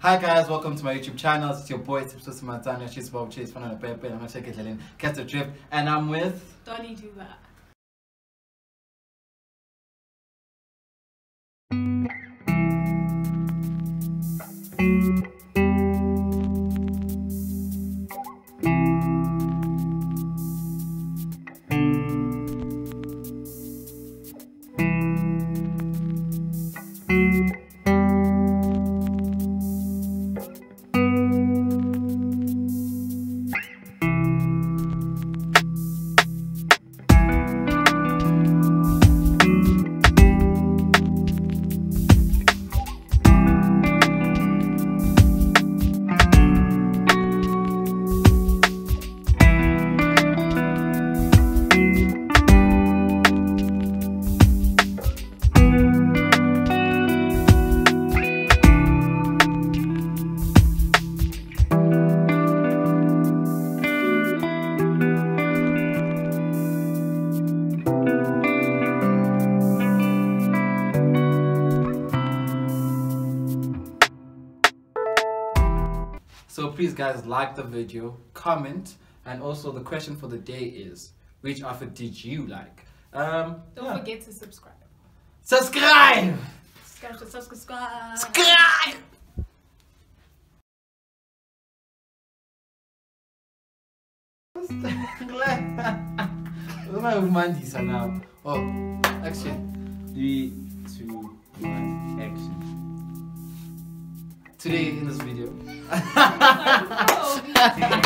Hi guys, welcome to my YouTube channel. It's your boy Tipsus Matanya. She's Bob Chase, fun on a paper. I'm gonna take it in catch a trip, and I'm with Dolly do that. So please guys, like the video, comment, and also the question for the day is, which outfit did you like? Don't forget to subscribe. Subscribe! Subscribe! Subscribe! What am I now? Oh, action. 3, 2, 1, action. Today in this video. Oh,